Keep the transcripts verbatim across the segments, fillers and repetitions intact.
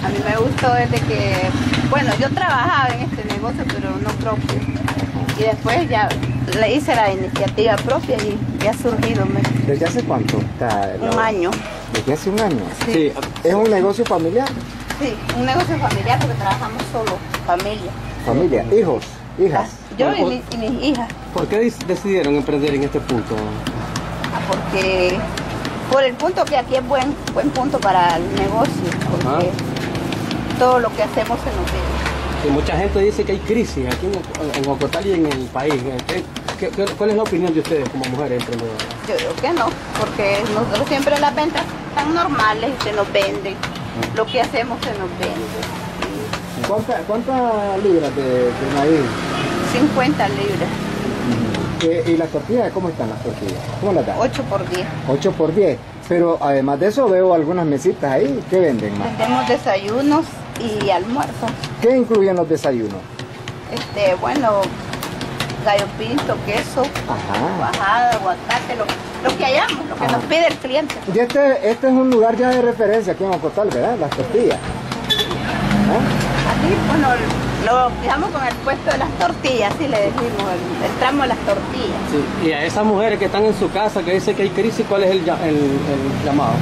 A mí me gustó desde que, bueno, yo trabajaba en este negocio, pero no propio. Y después ya le hice la iniciativa propia y ya ha surgido. Me... ¿Desde hace cuánto está? Un la... año. ¿Desde hace un año? Sí. Sí. ¿Es un negocio familiar? Sí, un negocio familiar porque trabajamos solo, familia. ¿Familia? ¿Hijos? ¿Hijas? Yo y, mi, y mis hijas. ¿Por qué decidieron emprender en este punto? Porque por el punto que aquí es buen, buen punto para el negocio, porque Ajá. todo lo que hacemos se nos ve. Y mucha gente dice que hay crisis aquí en, en Jocotal y en el país. ¿Qué, qué, qué, ¿Cuál es la opinión de ustedes como mujeres emprendedoras? Yo digo que no, porque nosotros siempre las ventas están normales y se nos venden. Uh-huh. Lo que hacemos se nos vende. ¿Cuántas cuánta libras de, de maíz? cincuenta libras. ¿Y las tortillas? ¿Cómo están las tortillas? ¿Cómo las dan? ocho por diez. ocho por diez. Pero además de eso veo algunas mesitas ahí. ¿Qué venden más? Vendemos desayunos y almuerzos. ¿Qué incluyen los desayunos? Este, bueno, gallo pinto, queso, Ajá. bajada, aguacate, lo, lo que hayamos, lo que Ajá. nos pide el cliente. Y este, este es un lugar ya de referencia aquí en Jocotal, ¿verdad? Las tortillas. ¿Ah? Aquí, bueno, lo fijamos con el puesto de las tortillas, así le decimos, el, el tramo de las tortillas. Sí. Y a esas mujeres que están en su casa, que dicen que hay crisis, ¿cuál es el, el, el llamado?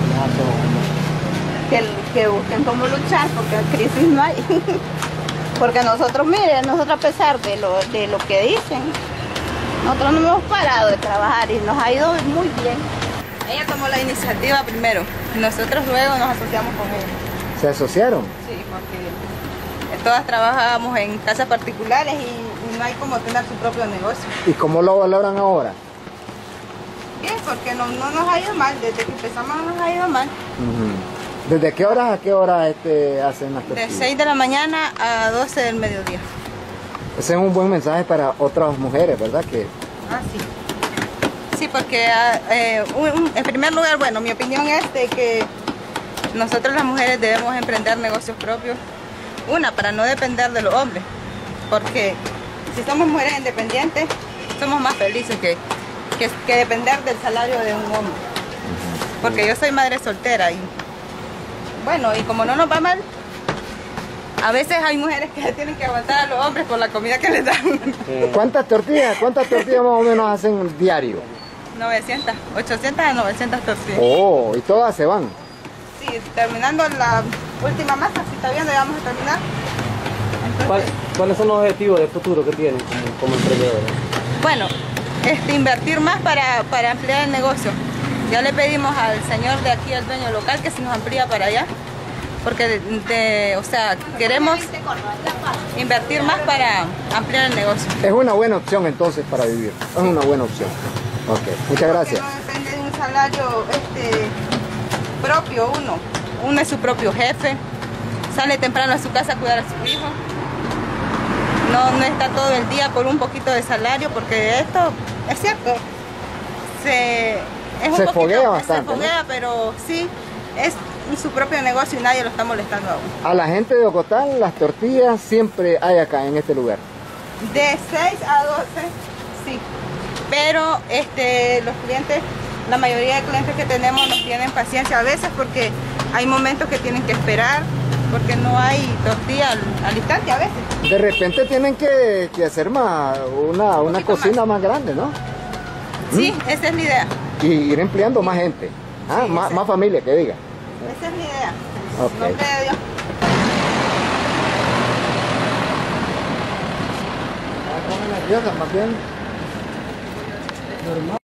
Que, que busquen cómo luchar, porque crisis no hay. Porque nosotros, miren, nosotros a pesar de lo, de lo que dicen, nosotros no hemos parado de trabajar y nos ha ido muy bien. Ella tomó la iniciativa primero, nosotros luego nos asociamos con ella. ¿Se asociaron? Sí, porque todas trabajábamos en casas particulares y, y no hay como tener su propio negocio. ¿Y cómo lo valoran ahora? Bien, porque no, no nos ha ido mal, desde que empezamos no nos ha ido mal. Uh-huh. ¿Desde qué horas a qué horas este, hacen las tortillas? De seis de la mañana a doce del mediodía. Ese es un buen mensaje para otras mujeres, ¿verdad? Que... Ah, sí. Sí, porque eh, un, en primer lugar, bueno, mi opinión es de que nosotros las mujeres debemos emprender negocios propios. Una, para no depender de los hombres. Porque si somos mujeres independientes, somos más felices que, que, que depender del salario de un hombre. Porque yo soy madre soltera y bueno, y como no nos va mal, a veces hay mujeres que tienen que aguantar a los hombres por la comida que les dan. ¿Cuántas tortillas, cuántas tortillas más o menos hacen diario? novecientas, ochocientas a novecientas tortillas. Oh, y todas se van. Sí, terminando la última masa, si está viendo, ya vamos a terminar. Entonces, ¿Cuál, ¿Cuáles son los objetivos de futuro que tienen como, como emprendedores? Bueno, este, invertir más para, para ampliar el negocio. Ya le pedimos al señor de aquí, al dueño local, que se nos amplía para allá, porque de, de, o sea, queremos invertir más para ampliar el negocio. Es una buena opción entonces para vivir, es una buena opción. Ok, muchas gracias. Porque no depende de un salario este, propio uno, uno es su propio jefe, sale temprano a su casa a cuidar a su hijo, no, no está todo el día por un poquito de salario, porque esto, es cierto, se... Es un se poquito, foguea bastante, se foguea, ¿no? Pero sí, es su propio negocio y nadie lo está molestando aún. A la gente de Jocotal, las tortillas siempre hay acá en este lugar. De seis a doce, sí. Pero este, los clientes, la mayoría de clientes que tenemos no tienen paciencia a veces porque hay momentos que tienen que esperar, porque no hay tortilla al, al instante a veces. De repente tienen que, que hacer más, una, una cocina más. más grande, ¿no? Sí, ¿Mm? Esa es la idea. Y ir empleando más gente, ah, sí, más, más familia que diga. Esa es mi idea. Okay. Nombre de Dios. Más bien. Normal.